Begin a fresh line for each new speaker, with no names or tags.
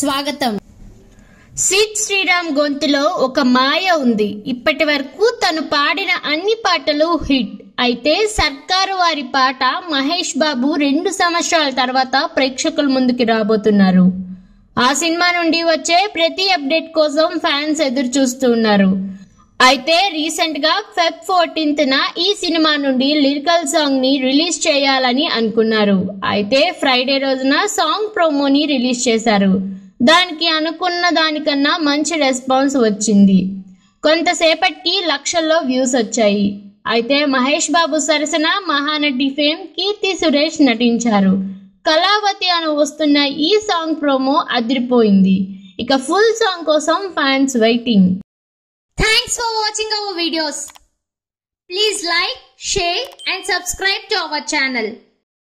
స్వాగతం. సిద్ శ్రీరామ్ గొంతులో ఒక మాయ ఉంది. ఇప్పటి వరకు తను పాడిన అన్ని పాటలు హిట్. అయితే సర్కారు వారి పాట మహేష్ బాబు 2 సంవత్సరాల తర్వాత ప్రేక్షకుల ముందుకి రాబోతున్నారు. ఆ సినిమా నుండి వచ్చే ప్రతి అప్డేట్ కోసం ఫ్యాన్స్ ఎదురు చూస్తూ ఉన్నారు. అయితే రీసెంట్ గా ఫెబ్ 14న ఈ సినిమా నుండి లిరికల్ సాంగ్ ని రిలీజ్ చేయాలని అనుకున్నారు. అయితే ఫ్రైడే రోజున సాంగ్ ప్రోమోని రిలీజ్ చేశారు. దానికి అనుకున్న దానికన్నా మంచి రెస్పాన్స్ వచ్చింది. కొంతసేపటికి లక్షల్లో వ్యూస్ వచ్చాయి. అయితే మహేష్ బాబు సరసన మహానటి ఫేమ్ కీర్తి సురేష్ నటించారు. కళావతి అని వస్తున్న ఈ సాంగ్ ప్రోమో అదిరిపోయింది. ఇక ఫుల్ సాంగ్ కోసం fans waiting.
Thanks for watching our videos. Please like, share and subscribe to our channel.